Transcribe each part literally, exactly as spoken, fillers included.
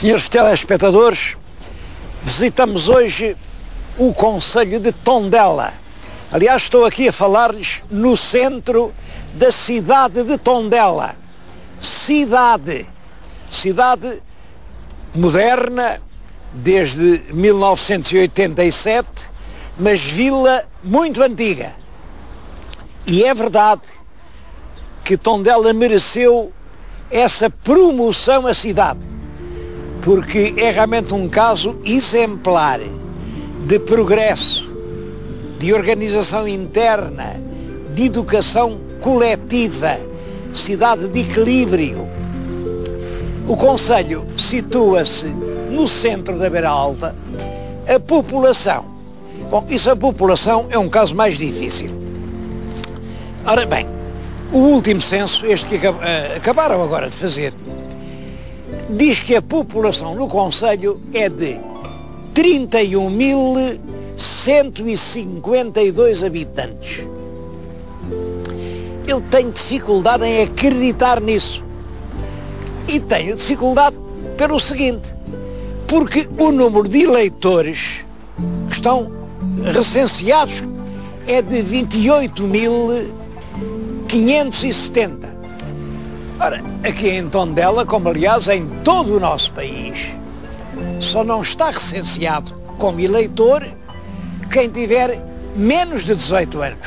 Senhores telespectadores, visitamos hoje o concelho de Tondela. Aliás, estou aqui a falar-lhes no centro da cidade de Tondela. Cidade. Cidade moderna, desde mil novecentos e oitenta e sete, mas vila muito antiga. E é verdade que Tondela mereceu essa promoção à cidade, porque é realmente um caso exemplar de progresso, de organização interna, de educação coletiva, cidade de equilíbrio. O concelho situa-se no centro da Beira Alta. A população, bom, isso a população é um caso mais difícil. Ora bem, o último censo, este que acab- acabaram agora de fazer, diz que a população no concelho é de trinta e um mil cento e cinquenta e dois habitantes. Eu tenho dificuldade em acreditar nisso. E tenho dificuldade pelo seguinte, porque o número de eleitores que estão recenseados é de vinte e oito mil quinhentos e setenta. Ora, aqui em Tondela, como aliás em todo o nosso país, só não está recenseado como eleitor quem tiver menos de dezoito anos.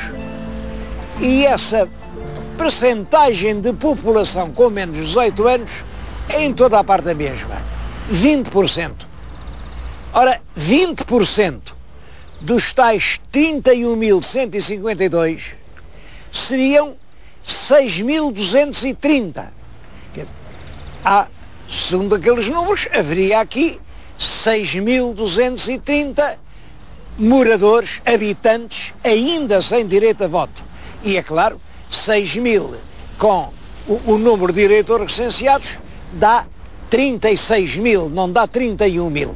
E essa percentagem de população com menos de dezoito anos é em toda a parte a mesma, vinte por cento. Ora, vinte por cento dos tais trinta e um mil cento e cinquenta e dois seriam seis mil duzentos e trinta. Quer dizer, há, segundo aqueles números, haveria aqui seis mil duzentos e trinta moradores, habitantes, ainda sem direito a voto. E é claro, seis mil com o, o número de eleitores recenseados dá trinta e seis mil, não dá trinta e um mil.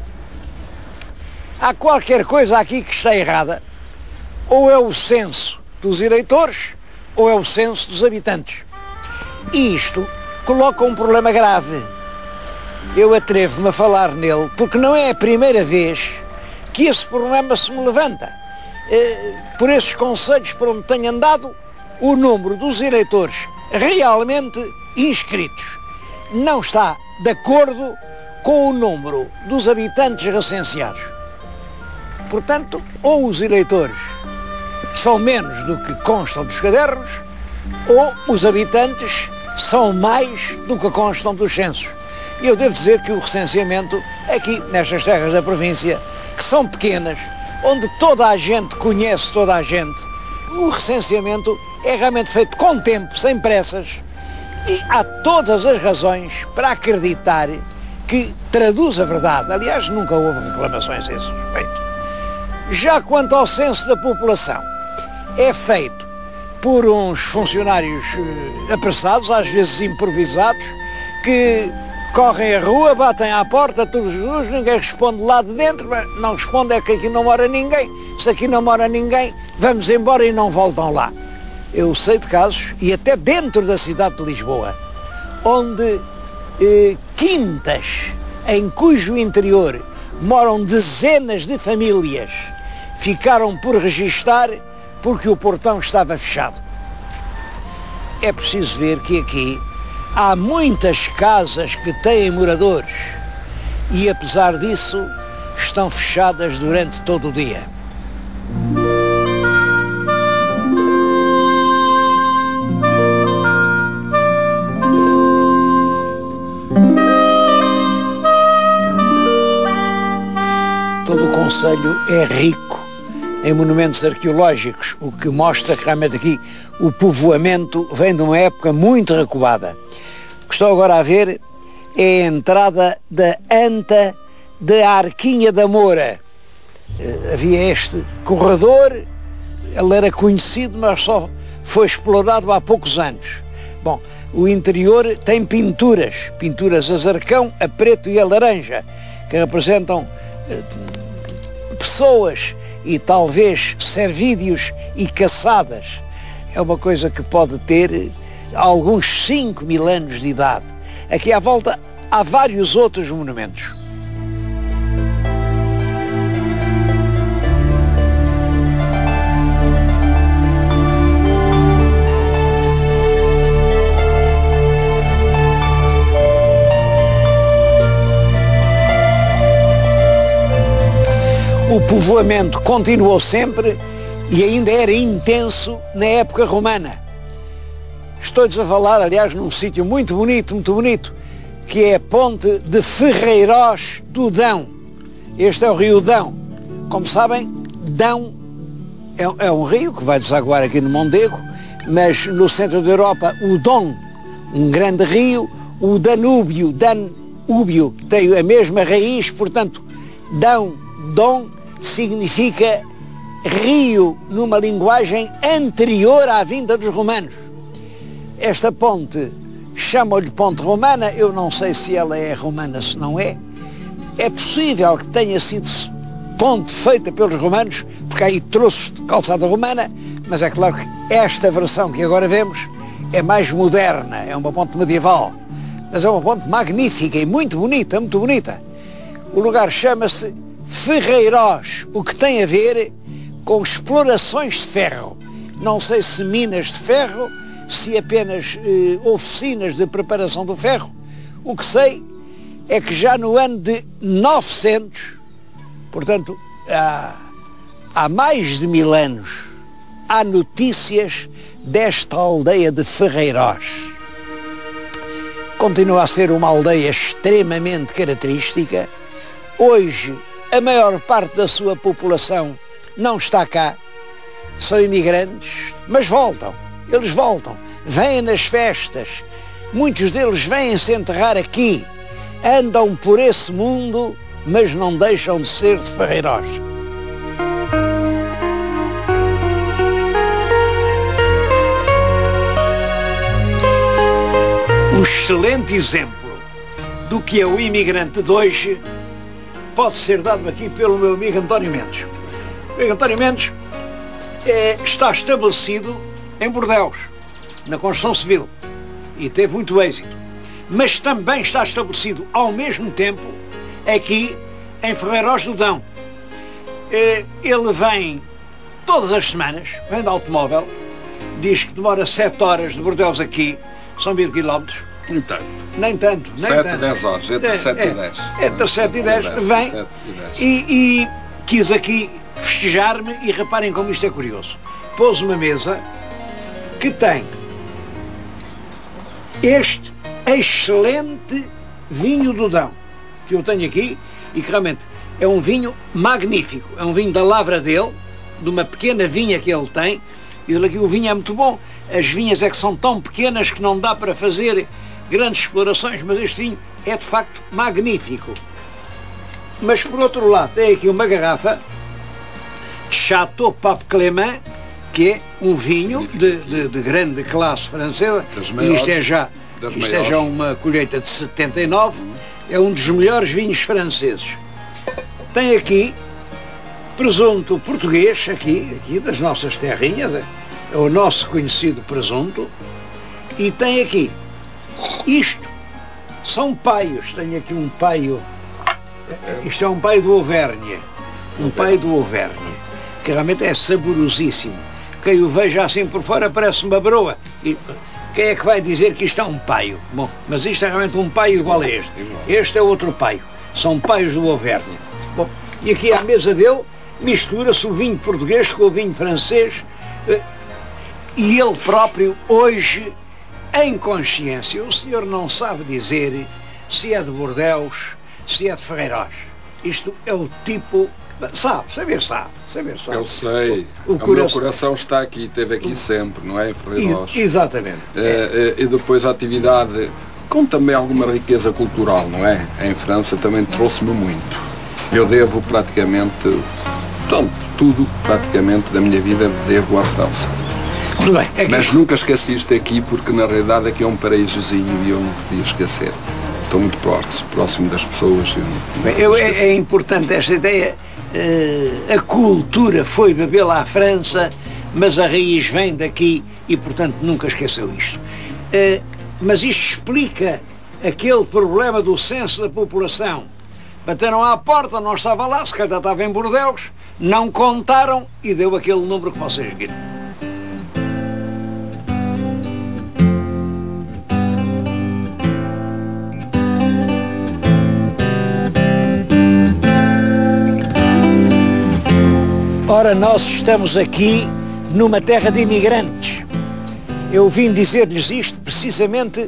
Há qualquer coisa aqui que está errada. Ou é o censo dos eleitores, ou é o censo dos habitantes. E isto coloca um problema grave. Eu atrevo-me a falar nele, porque não é a primeira vez que esse problema se me levanta. Por esses concelhos por onde tenho andado, o número dos eleitores realmente inscritos não está de acordo com o número dos habitantes recenseados. Portanto, ou os eleitores são menos do que constam dos cadernos, ou os habitantes são mais do que constam dos censos. E eu devo dizer que o recenseamento aqui nestas terras da província, que são pequenas, onde toda a gente conhece toda a gente, o recenseamento é realmente feito com tempo, sem pressas, e há todas as razões para acreditar que traduz a verdade. Aliás, nunca houve reclamações a esse respeito. Já quanto ao censo da população, é feito por uns funcionários eh, apressados, às vezes improvisados, que correm a rua, batem à porta, todos os ninguém responde lá de dentro, mas não responde é que aqui não mora ninguém. Se aqui não mora ninguém, vamos embora e não voltam lá. Eu sei de casos, e até dentro da cidade de Lisboa, onde eh, quintas em cujo interior moram dezenas de famílias ficaram por registar porque o portão estava fechado. É preciso ver que aqui há muitas casas que têm moradores e, apesar disso, estão fechadas durante todo o dia. Todo o concelho é rico em monumentos arqueológicos, o que mostra que realmente aqui o povoamento vem de uma época muito recuada. O que estou agora a ver é a entrada da Anta da Arquinha da Moura. Havia este corredor, ele era conhecido, mas só foi explorado há poucos anos. Bom, o interior tem pinturas, pinturas a zarcão, a preto e a laranja, que representam pessoas e talvez servídeos e caçadas. É uma coisa que pode ter alguns cinco mil anos de idade. Aqui à volta há vários outros monumentos. O povoamento continuou sempre e ainda era intenso na época romana. Estou-lhes a falar, aliás, num sítio muito bonito, muito bonito, que é a ponte de Ferreirós do Dão. Este é o rio Dão. Como sabem, Dão é, é um rio que vai desaguar aqui no Mondego, mas no centro da Europa o Dom, um grande rio, o Danúbio, Danúbio, tem a mesma raiz, portanto, Dão, Dom, significa rio numa linguagem anterior à vinda dos romanos. Esta ponte, chamam-lhe ponte romana, eu não sei se ela é romana, se não é. É possível que tenha sido ponte feita pelos romanos, porque há aí troços de calçada romana, mas é claro que esta versão que agora vemos é mais moderna, é uma ponte medieval, mas é uma ponte magnífica e muito bonita, muito bonita. O lugar chama-se Ferreirós, o que tem a ver com explorações de ferro. Não sei se minas de ferro, se apenas eh, oficinas de preparação do ferro. O que sei é que já no ano de novecentos, portanto, há, há mais de mil anos, há notícias desta aldeia de Ferreirós. Continua a ser uma aldeia extremamente característica. Hoje, a maior parte da sua população não está cá, são imigrantes, mas voltam, eles voltam, vêm nas festas, muitos deles vêm se enterrar aqui, andam por esse mundo, mas não deixam de ser de Ferreirós. Um excelente exemplo do que é o imigrante de hoje pode ser dado aqui pelo meu amigo António Mendes. O amigo António Mendes é, está estabelecido em Bordeus, na construção civil, e teve muito êxito, mas também está estabelecido ao mesmo tempo aqui em Ferreirós do Dão. Ele vem todas as semanas, vem de automóvel, diz que demora sete horas de Bordeus aqui, são mil quilómetros. Nem tanto. Nem tanto. Nem sete, tanto. dez horas, entre é, sete é, e dez. Entre sete e dez, vem e, e quis aqui festejar-me e reparem como isto é curioso. Pôs uma mesa que tem este excelente vinho do Dão, que eu tenho aqui e que realmente é um vinho magnífico. É um vinho da lavra dele, de uma pequena vinha que ele tem, e aqui o vinho é muito bom. As vinhas é que são tão pequenas que não dá para fazer grandes explorações, mas este vinho é de facto magnífico. Mas por outro lado tem aqui uma garrafa de Chateau Pape Clément, que é um vinho de, de, de grande classe francesa, e isto é já, isto é já uma colheita de setenta e nove, é um dos melhores vinhos franceses. Tem aqui presunto português, aqui, aqui das nossas terrinhas, é, é o nosso conhecido presunto, e tem aqui isto, são paios, tenho aqui um paio, isto é um paio do Auvergne, um paio do Auvergne, que realmente é saborosíssimo. Quem o veja assim por fora parece uma broa, e quem é que vai dizer que isto é um paio? Bom, mas isto é realmente um paio igual a este, este é outro paio, são paios do Auvergne. Bom, e aqui à mesa dele mistura-se o vinho português com o vinho francês, e ele próprio hoje, em consciência, o senhor não sabe dizer se é de Bordeus, se é de Ferreirós. Isto é o tipo... Sabe, saber sabe, saber sabe. Eu sei, o, o, o coração... meu coração está aqui, esteve aqui sempre, não é, em Ferreirós? Exatamente. É, é. E depois a atividade, com também alguma riqueza cultural, não é? Em França também trouxe-me muito. Eu devo praticamente, pronto, tudo praticamente da minha vida devo à França. Tudo bem. É que... Mas nunca esqueci isto aqui, porque na realidade aqui é um paraísozinho e eu não podia esquecer. Estou muito próximo, próximo das pessoas. Eu bem, eu, é, é importante esta ideia. Uh, a cultura foi bebê-la à França, mas a raiz vem daqui e, portanto, nunca esqueceu isto. Uh, mas isto explica aquele problema do censo da população. Bateram à porta, não estava lá, se calhar estava em Bordeaux, não contaram e deu aquele número que vocês viram. Ora, nós estamos aqui numa terra de imigrantes. Eu vim dizer-lhes isto precisamente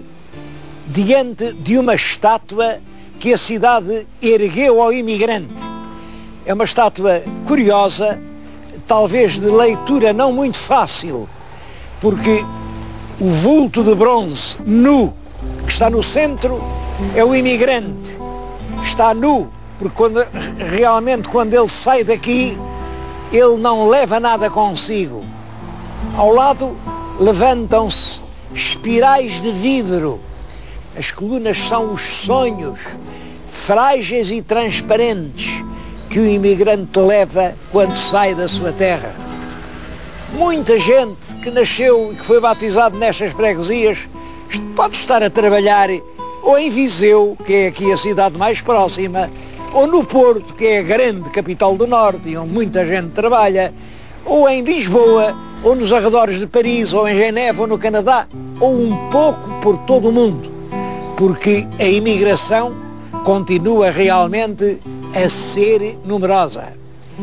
diante de uma estátua que a cidade ergueu ao imigrante. É uma estátua curiosa, talvez de leitura não muito fácil, porque o vulto de bronze nu que está no centro é o imigrante. Está nu, porque quando, realmente quando ele sai daqui, ele não leva nada consigo. Ao lado levantam-se espirais de vidro. As colunas são os sonhos, frágeis e transparentes, que o imigrante leva quando sai da sua terra. Muita gente que nasceu e que foi batizado nestas freguesias pode estar a trabalhar ou em Viseu, que é aqui a cidade mais próxima, ou no Porto, que é a grande capital do Norte e onde muita gente trabalha, ou em Lisboa, ou nos arredores de Paris, ou em Genebra, ou no Canadá, ou um pouco por todo o mundo, porque a imigração continua realmente a ser numerosa.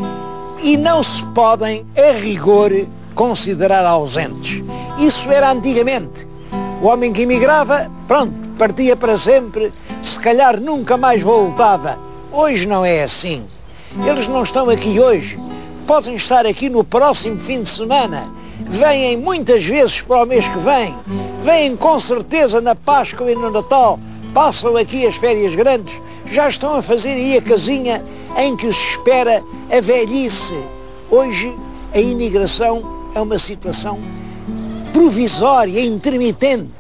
E não se podem, a rigor, considerar ausentes. Isso era antigamente. O homem que imigrava, pronto, partia para sempre, se calhar nunca mais voltava. Hoje não é assim. Eles não estão aqui hoje. Podem estar aqui no próximo fim de semana. Vêm muitas vezes para o mês que vem. Vêm com certeza na Páscoa e no Natal. Passam aqui as férias grandes. Já estão a fazer aí a casinha em que os espera a velhice. Hoje a imigração é uma situação provisória, intermitente.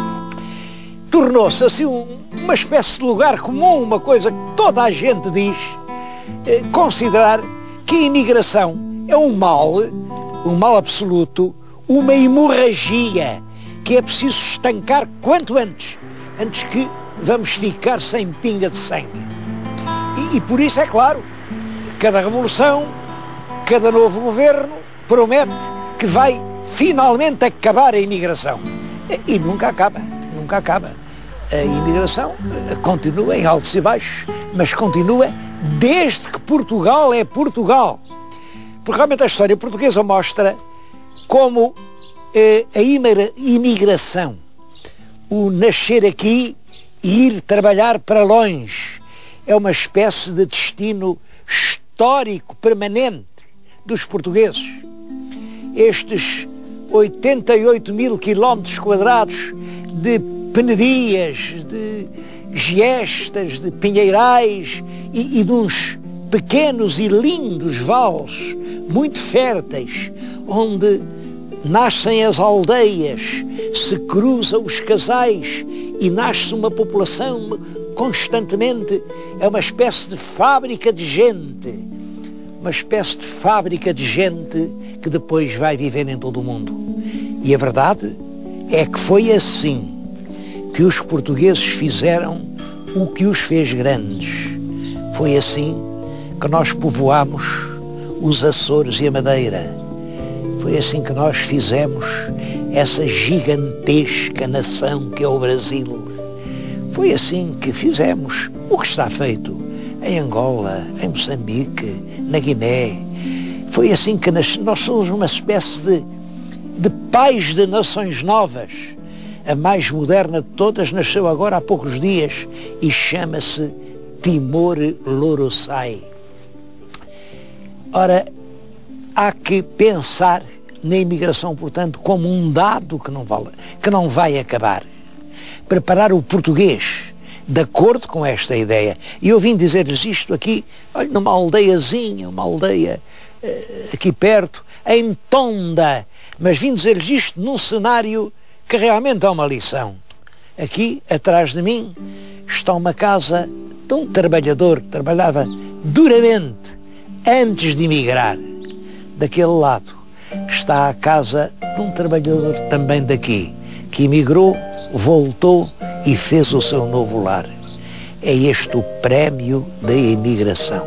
Tornou-se assim um, uma espécie de lugar comum, uma coisa que toda a gente diz, eh, considerar que a imigração é um mal, um mal absoluto, uma hemorragia que é preciso estancar quanto antes, antes que vamos ficar sem pinga de sangue. E, e por isso é claro, cada revolução, cada novo governo promete que vai finalmente acabar a imigração. E, e nunca acaba, nunca acaba. A imigração continua em altos e baixos, mas continua desde que Portugal é Portugal. Porque realmente a história portuguesa mostra como eh, a imigração, o nascer aqui e ir trabalhar para longe, é uma espécie de destino histórico permanente dos portugueses. Estes oitenta e oito mil quilómetros quadrados de penedias, de giestas, de pinheirais e, e de uns pequenos e lindos vales muito férteis, onde nascem as aldeias, se cruzam os casais e nasce uma população constantemente. É uma espécie de fábrica de gente, uma espécie de fábrica de gente que depois vai viver em todo o mundo. E a verdade é que foi assim que os portugueses fizeram o que os fez grandes. Foi assim que nós povoámos os Açores e a Madeira. Foi assim que nós fizemos essa gigantesca nação que é o Brasil. Foi assim que fizemos o que está feito em Angola, em Moçambique, na Guiné. Foi assim que nas... nós somos uma espécie de, de pais de nações novas. A mais moderna de todas nasceu agora há poucos dias e chama-se Timor-Leste. Ora, há que pensar na imigração, portanto, como um dado que não, vale, que não vai acabar. Preparar o português de acordo com esta ideia. E eu vim dizer-lhes isto aqui, olha, numa aldeiazinha, uma aldeia uh, aqui perto, em Tonda, mas vim dizer-lhes isto num cenário que realmente é uma lição. Aqui, atrás de mim, está uma casa de um trabalhador que trabalhava duramente antes de emigrar. Daquele lado está a casa de um trabalhador também daqui, que emigrou, voltou e fez o seu novo lar. É este o prémio da imigração.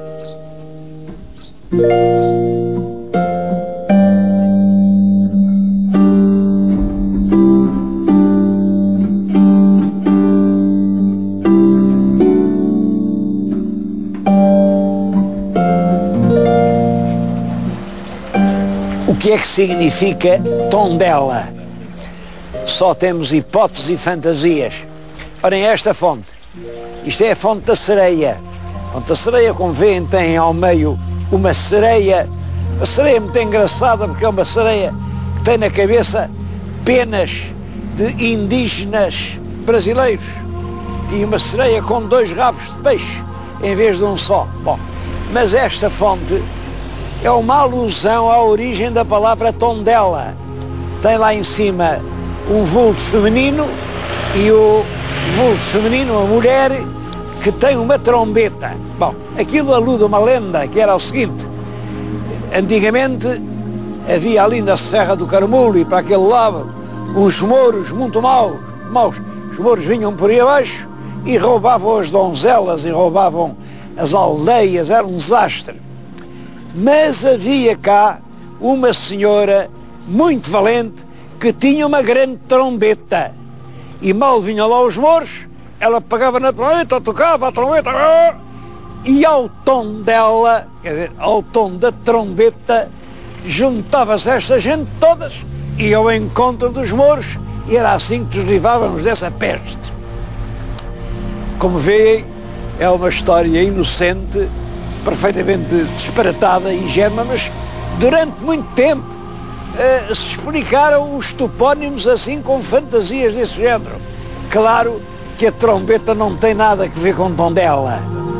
O que é que significa Tondela? Só temos hipóteses e fantasias. Olhem, esta fonte, isto é a fonte da sereia. A fonte da sereia, como veem, tem ao meio uma sereia. A sereia é muito engraçada porque é uma sereia que tem na cabeça penas de indígenas brasileiros e uma sereia com dois rabos de peixe em vez de um só. Bom, mas esta fonte é uma alusão à origem da palavra Tondela. Tem lá em cima um vulto feminino e o vulto feminino, uma mulher que tem uma trombeta. Bom, aquilo alude a uma lenda que era o seguinte: antigamente havia ali na Serra do Caramulo e para aquele lado uns mouros muito maus, maus. Os mouros vinham por aí abaixo e roubavam as donzelas e roubavam as aldeias, era um desastre. Mas havia cá uma senhora muito valente que tinha uma grande trombeta e mal vinham lá os mouros, ela pegava na trombeta, tocava a trombeta e ao tom dela, quer dizer, ao tom da trombeta, juntava-se esta gente todas e ao encontro dos mouros, e era assim que nos livrávamos dessa peste. Como veem, é uma história inocente, perfeitamente disparatada e ingênua, mas durante muito tempo uh, se explicaram os topónimos assim com fantasias desse género. Claro que a trombeta não tem nada a ver com Tondela.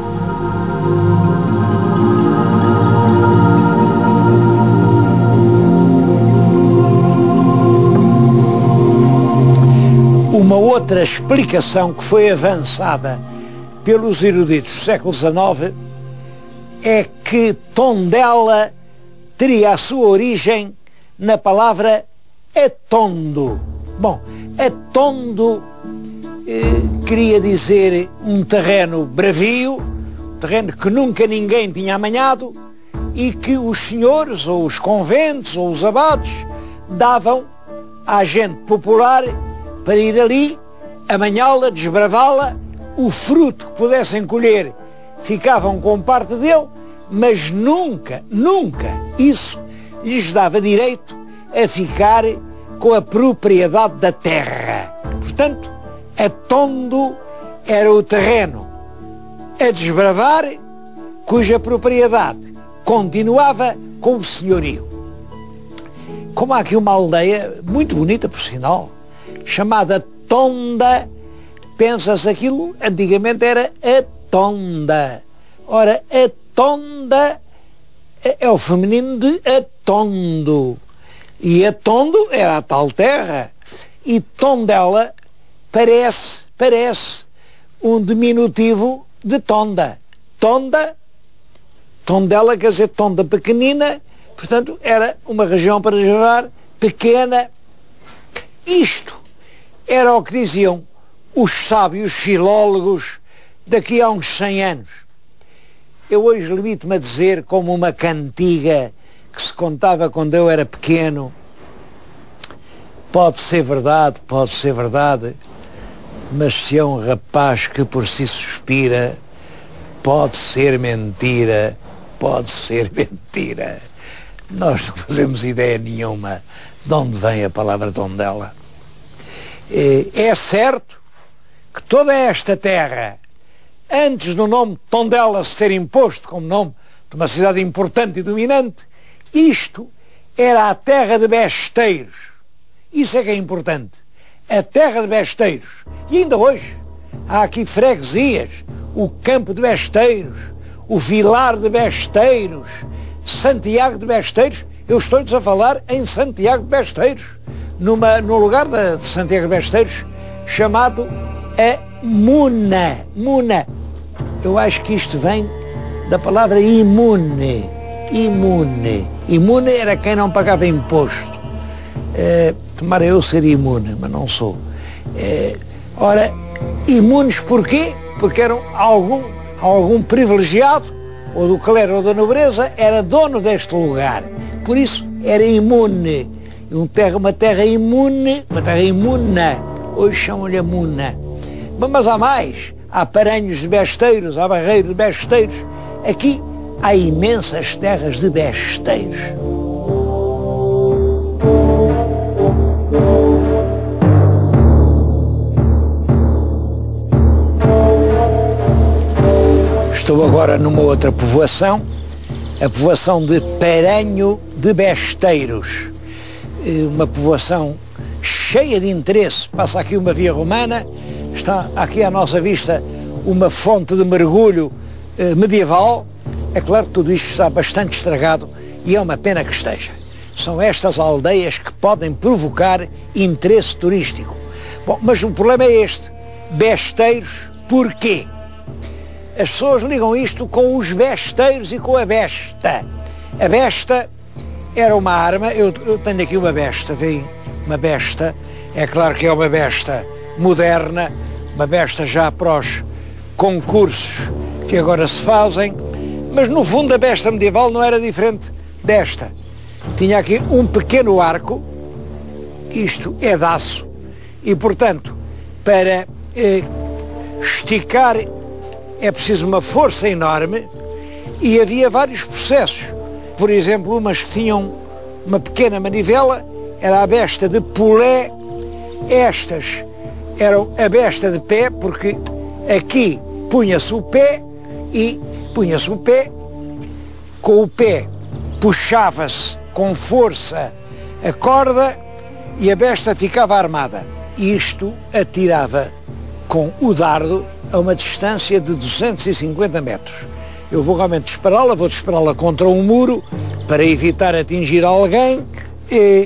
Uma outra explicação que foi avançada pelos eruditos do século dezenove é que Tondela teria a sua origem na palavra atondo. Bom, atondo eh, queria dizer um terreno bravio, um terreno que nunca ninguém tinha amanhado e que os senhores, ou os conventos, ou os abades davam à gente popular para ir ali, amanhá-la, desbravá-la, o fruto que pudessem colher ficavam com parte dele, mas nunca, nunca isso lhes dava direito a ficar com a propriedade da terra. Portanto, atondo era o terreno a desbravar, cuja propriedade continuava com o senhorio. Como há aqui uma aldeia muito bonita, por sinal, chamada Tonda, pensas aquilo, antigamente era a Tonda. Ora, a Tonda é o feminino de atondo. E atondo era a tal terra. E Tondela parece, parece um diminutivo de Tonda. Tonda, Tondela quer dizer Tonda pequenina, portanto era uma região para jogar pequena. Isto era o que diziam os sábios filólogos daqui a uns cem anos. Eu hoje limito-me a dizer, como uma cantiga que se contava quando eu era pequeno: pode ser verdade, pode ser verdade, mas se é um rapaz que por si suspira, pode ser mentira, pode ser mentira. Nós não fazemos ideia nenhuma de onde vem a palavra Tondela. É certo que toda esta terra, antes do nome Tondela ser imposto como nome de uma cidade importante e dominante, isto era a terra de besteiros. Isso é que é importante. A terra de besteiros. E ainda hoje há aqui freguesias, o Campo de Besteiros, o Vilar de Besteiros, Santiago de Besteiros. Eu estou-lhes a falar em Santiago de Besteiros, numa, no lugar de, de Santiago de Besteiros, chamado a Muna. Muna. Eu acho que isto vem da palavra imune. Imune. Imune era quem não pagava imposto. Uh, tomara eu ser imune, mas não sou. Uh, ora, Imunes porquê? Porque eram algum, algum privilegiado, ou do clero ou da nobreza, era dono deste lugar. Por isso era imune. Um terra, uma terra imune, uma terra imuna. Hoje chamam-lhe a muna. Mas há mais. Há paranhos de besteiros, há barreiros de besteiros. Aqui há imensas terras de besteiros. Estou agora numa outra povoação, a povoação de Paranho de Besteiros. Uma povoação cheia de interesse. Passa aqui uma via romana, está aqui à nossa vista uma fonte de mergulho eh, medieval. É claro que tudo isto está bastante estragado e é uma pena que esteja. São estas aldeias que podem provocar interesse turístico. Bom, mas o problema é este. Besteiros, porquê? As pessoas ligam isto com os besteiros e com a besta. A besta era uma arma, eu, eu tenho aqui uma besta, veem? Uma besta, é claro que é uma besta moderna, uma besta já para os concursos que agora se fazem, mas no fundo a besta medieval não era diferente desta. Tinha aqui um pequeno arco, isto é de aço, e portanto, para eh, esticar é preciso uma força enorme e havia vários processos. Por exemplo, umas que tinham uma pequena manivela, era a besta de polé, estas eram a besta de pé, porque aqui punha-se o pé e punha-se o pé, com o pé puxava-se com força a corda e a besta ficava armada. Isto atirava com o dardo a uma distância de duzentos e cinquenta metros. Eu vou realmente dispará-la, vou dispará-la contra um muro para evitar atingir alguém e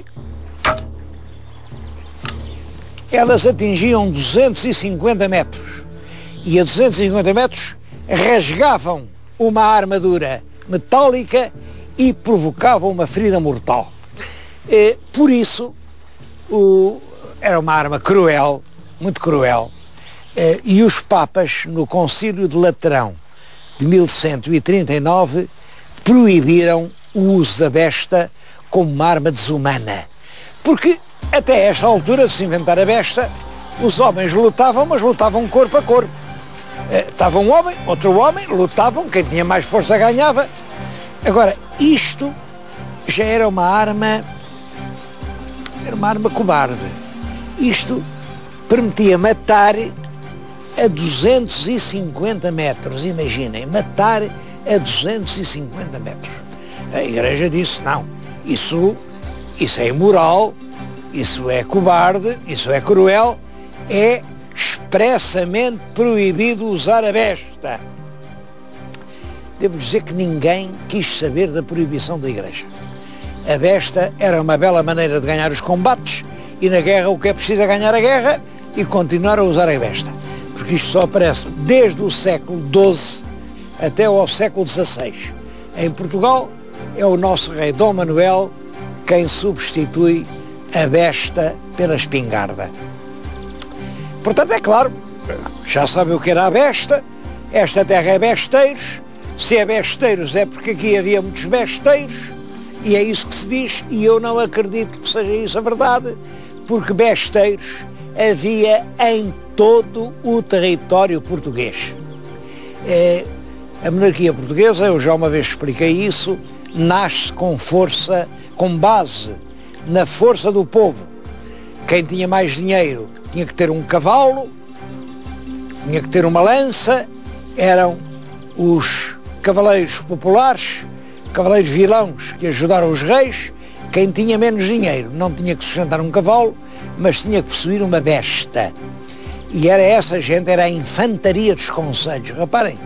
elas atingiam duzentos e cinquenta metros e a duzentos e cinquenta metros rasgavam uma armadura metálica e provocavam uma ferida mortal. E, por isso, o, era uma arma cruel, muito cruel. Uh, e os papas, no Concílio de Laterão de mil cento e trinta e nove, proibiram o uso da besta como uma arma desumana. Porque até esta altura de se inventar a besta, os homens lutavam, mas lutavam corpo a corpo. Uh, estava um homem, outro homem, lutavam, quem tinha mais força ganhava. Agora, isto já era uma arma, era uma arma cobarde. Isto permitia matar a duzentos e cinquenta metros, imaginem, matar a duzentos e cinquenta metros. A Igreja disse, não, isso, isso é imoral, isso é cobarde, isso é cruel, é expressamente proibido usar a besta. Devo dizer que ninguém quis saber da proibição da Igreja. A besta era uma bela maneira de ganhar os combates e na guerra o que é preciso é ganhar a guerra e continuar a usar a besta. Porque isto só aparece desde o século doze até ao século dezasseis. Em Portugal é o nosso rei Dom Manuel quem substitui a besta pela espingarda. Portanto, é claro, já sabem o que era a besta, esta terra é besteiros, se é besteiros é porque aqui havia muitos besteiros, e é isso que se diz, e eu não acredito que seja isso a verdade, porque besteiros havia em todo o território português. É, a monarquia portuguesa, eu já uma vez expliquei isso, nasce com força, com base na força do povo. Quem tinha mais dinheiro tinha que ter um cavalo, tinha que ter uma lança, eram os cavaleiros populares, cavaleiros vilãos que ajudaram os reis. Quem tinha menos dinheiro não tinha que sustentar um cavalo, mas tinha que possuir uma besta. E era essa gente, era a infantaria dos concelhos. Reparem,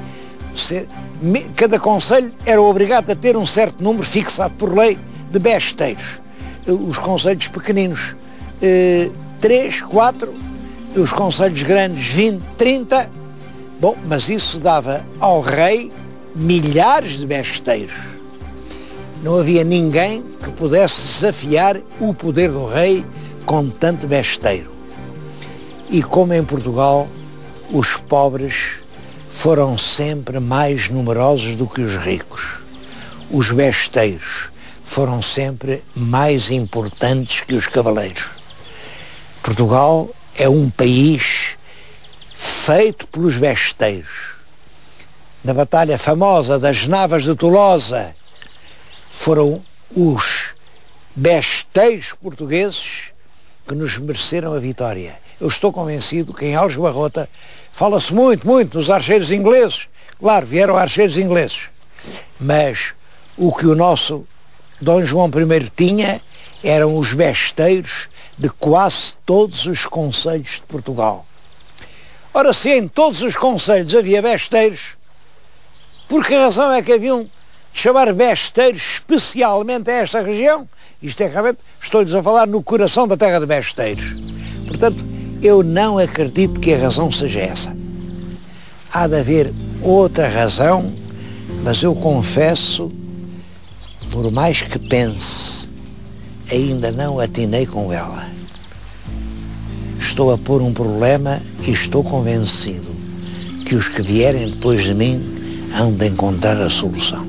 cada concelho era obrigado a ter um certo número fixado por lei de besteiros. Os concelhos pequeninos, eh, três, quatro, os concelhos grandes, vinte, trinta. Bom, mas isso dava ao rei milhares de besteiros. Não havia ninguém que pudesse desafiar o poder do rei com tanto besteiro. E como em Portugal os pobres foram sempre mais numerosos do que os ricos. Os besteiros foram sempre mais importantes que os cavaleiros. Portugal é um país feito pelos besteiros. Na batalha famosa das Navas de Tolosa, foram os besteiros portugueses que nos mereceram a vitória. Eu estou convencido que em Alves Barrota fala-se muito, muito nos archeiros ingleses. Claro, vieram archeiros ingleses. Mas o que o nosso Dom João I tinha eram os besteiros de quase todos os concelhos de Portugal. Ora, se em todos os concelhos havia besteiros, por que razão é que haviam de chamar besteiros especialmente a esta região? Isto é realmente, estou-lhes a falar no coração da terra de besteiros. Portanto, eu não acredito que a razão seja essa. Há de haver outra razão, mas eu confesso, por mais que pense, ainda não atinei com ela. Estou a pôr um problema e estou convencido que os que vierem depois de mim hão de encontrar a solução.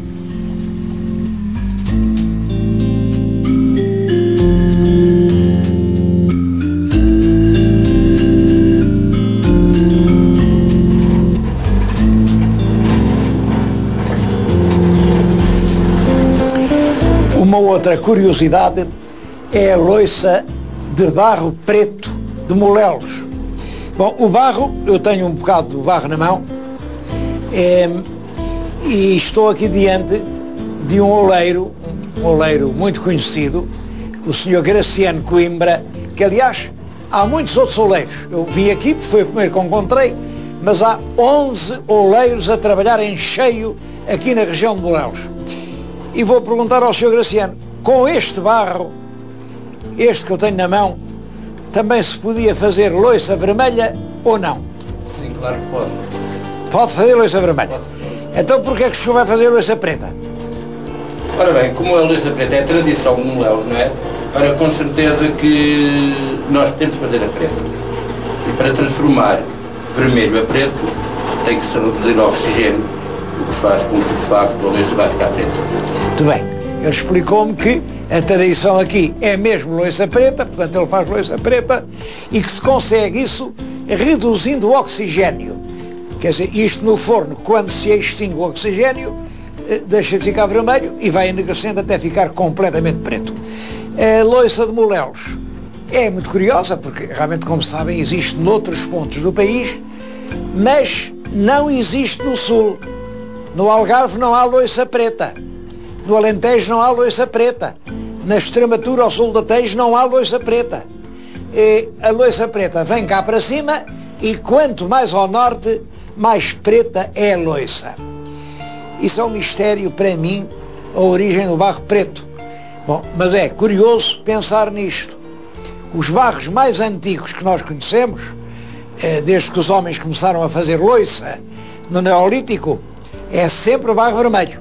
Uma outra curiosidade é a loiça de barro preto de Molelos. Bom, o barro, eu tenho um bocado de barro na mão, é, e estou aqui diante de um oleiro, um oleiro muito conhecido, o senhor Graciano Coimbra, que aliás há muitos outros oleiros. Eu vim aqui, foi o primeiro que encontrei, mas há onze oleiros a trabalhar em cheio aqui na região de Molelos. E vou perguntar ao senhor Graciano, com este barro, este que eu tenho na mão, também se podia fazer loiça vermelha ou não? Sim, claro que pode. Pode fazer loiça vermelha. Então porquê é que o senhor vai fazer loiça preta? Ora bem, como a loiça preta é tradição de Molelos, não é? Ora, com certeza que nós temos que fazer a preta. E para transformar vermelho a preto, tem que se reduzir o oxigênio, o que faz com que, de facto, a loiça vai ficar preta. Muito bem. Ele explicou-me que a tradição aqui é mesmo loiça preta, portanto ele faz loiça preta, e que se consegue isso reduzindo o oxigênio. Quer dizer, isto no forno, quando se extingue o oxigênio, deixa de ficar vermelho e vai enegrecendo até ficar completamente preto. A loiça de Molelos é muito curiosa, porque realmente, como sabem, existe noutros pontos do país, mas não existe no sul. No Algarve não há loiça preta. No Alentejo não há loiça preta. Na Extremadura, ao sul da Tejo, não há loiça preta. E a loiça preta vem cá para cima e quanto mais ao norte, mais preta é a loiça. Isso é um mistério para mim, a origem do barro preto. Bom, mas é curioso pensar nisto. Os barros mais antigos que nós conhecemos, desde que os homens começaram a fazer loiça no Neolítico, é sempre barro vermelho.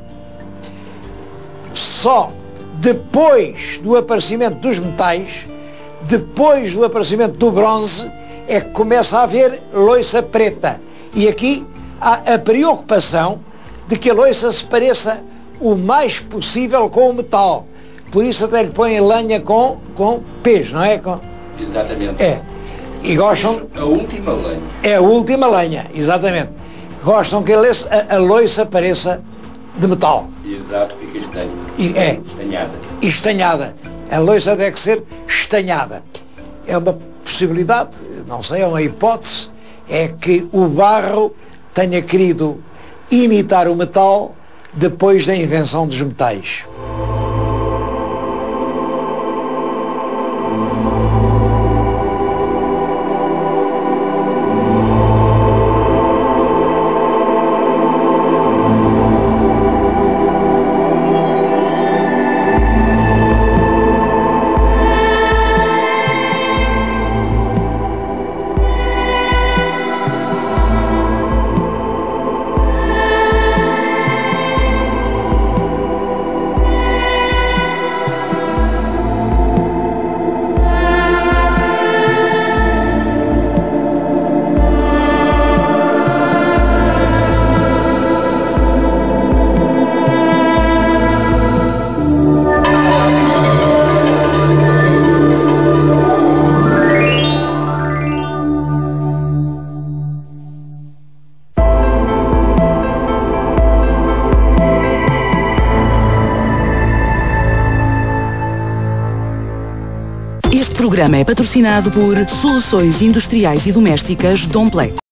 Só depois do aparecimento dos metais, depois do aparecimento do bronze, é que começa a haver loiça preta. E aqui há a preocupação de que a loiça se pareça o mais possível com o metal. Por isso até lhe põem lenha com, com pés, não é? Com... Exatamente. É. E gostam... A última lenha. É a última lenha, exatamente. Gostam que a, a loiça pareça de metal. Exato, fica estanho. E, é. Estanhada. Estanhada. A loiça deve ser estanhada. É uma possibilidade, não sei, é uma hipótese, é que o barro tenha querido imitar o metal depois da invenção dos metais. programa é patrocinado por Soluções Industriais e Domésticas Domplay.